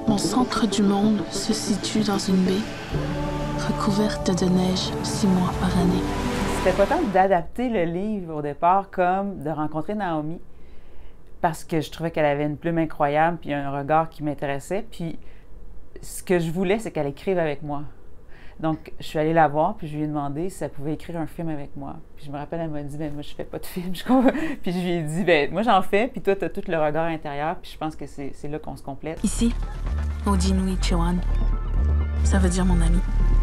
Mon centre du monde se situe dans une baie recouverte de neige 6 mois par année. C'était pas tant d'adapter le livre au départ comme de rencontrer Naomi, parce que je trouvais qu'elle avait une plume incroyable puis un regard qui m'intéressait. Puis ce que je voulais, c'est qu'elle écrive avec moi. Donc, je suis allée la voir, puis je lui ai demandé si elle pouvait écrire un film avec moi. Puis je me rappelle, elle m'a dit, ben moi, je fais pas de film. Puis je lui ai dit, ben moi, j'en fais, puis toi, tu as tout le regard intérieur, puis je pense que c'est là qu'on se complète. Ici, Ojinui Chewan, ça veut dire mon ami.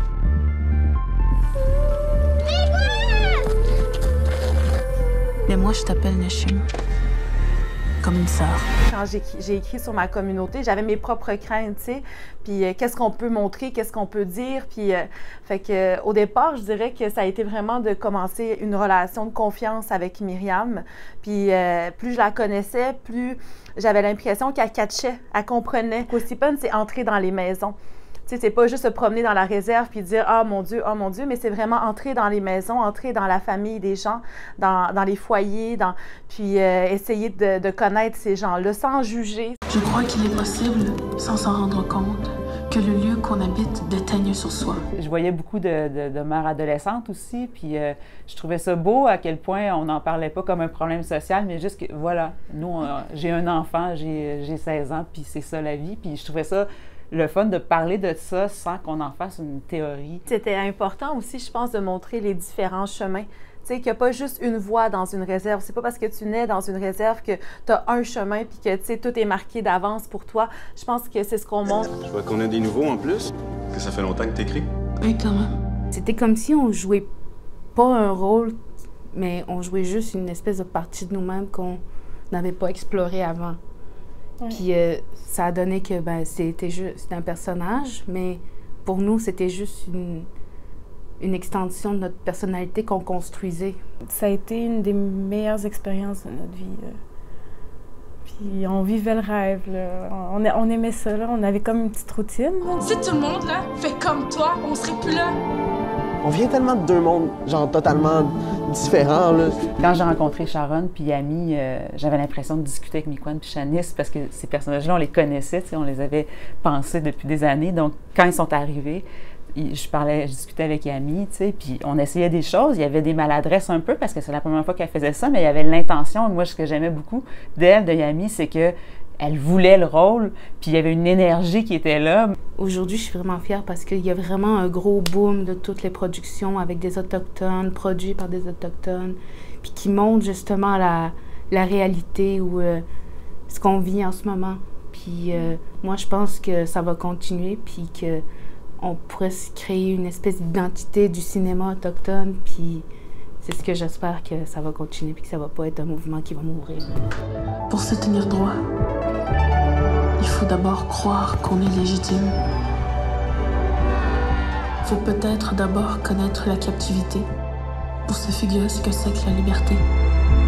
Mais moi, je t'appelle Neshim, comme une sœur. Quand j'ai écrit sur ma communauté, j'avais mes propres craintes, tu sais, puis qu'est-ce qu'on peut montrer, qu'est-ce qu'on peut dire, puis fait que au départ, je dirais que ça a été vraiment de commencer une relation de confiance avec Myriam, puis plus je la connaissais, plus j'avais l'impression qu'elle catchait, elle comprenait. Kosipan, c'est entrer dans les maisons. Tu sais, c'est pas juste se promener dans la réserve puis dire « Ah, mon Dieu, mais c'est vraiment entrer dans les maisons, entrer dans la famille des gens, dans les foyers, puis essayer de connaître ces gens-là sans juger. Je crois qu'il est possible, sans s'en rendre compte, que le lieu qu'on habite déteigne sur soi. Je voyais beaucoup de mères adolescentes aussi, puis je trouvais ça beau à quel point on n'en parlait pas comme un problème social, mais juste que, voilà, nous, j'ai un enfant, j'ai 16 ans, puis c'est ça la vie, puis je trouvais ça le fun de parler de ça sans qu'on en fasse une théorie. C'était important aussi, je pense, de montrer les différents chemins. Tu sais, qu'il n'y a pas juste une voie dans une réserve. C'est pas parce que tu nais dans une réserve que tu as un chemin puis que, tu sais, tout est marqué d'avance pour toi. Je pense que c'est ce qu'on montre. Je vois qu'on a des nouveaux en plus, que ça fait longtemps que t'écris. Oui, quand même. C'était comme si on jouait pas un rôle, mais on jouait juste une espèce de partie de nous-mêmes qu'on n'avait pas explorée avant. Ouais. Puis ça a donné que c'était un personnage, mais pour nous, c'était juste une extension de notre personnalité qu'on construisait. Ça a été une des meilleures expériences de notre vie. Puis on vivait le rêve, là. On aimait ça, là. On avait comme une petite routine. Là. Si tout le monde là, fait comme toi, on serait plus là. On vient tellement de deux mondes, genre totalement différents, là. Quand j'ai rencontré Sharon puis Yami, j'avais l'impression de discuter avec Miquan puis Shanice parce que ces personnages-là, on les connaissait, on les avait pensés depuis des années. Donc, quand ils sont arrivés, je discutais avec Yami, puis on essayait des choses. Il y avait des maladresses un peu parce que c'est la première fois qu'elle faisait ça, mais il y avait l'intention. Moi, ce que j'aimais beaucoup d'elle, de Yami, c'est que elle voulait le rôle, puis il y avait une énergie qui était là. Aujourd'hui, je suis vraiment fière parce qu'il y a vraiment un gros boom de toutes les productions avec des Autochtones, produits par des Autochtones, puis qui montrent justement la réalité ou ce qu'on vit en ce moment. Puis moi, je pense que ça va continuer, puis qu'on pourrait se créer une espèce d'identité du cinéma autochtone, puis c'est ce que j'espère que ça va continuer, puis que ça va pas être un mouvement qui va mourir. Pour se tenir droit, il faut d'abord croire qu'on est légitime. Il faut peut-être d'abord connaître la captivité pour se figurer ce que c'est que la liberté.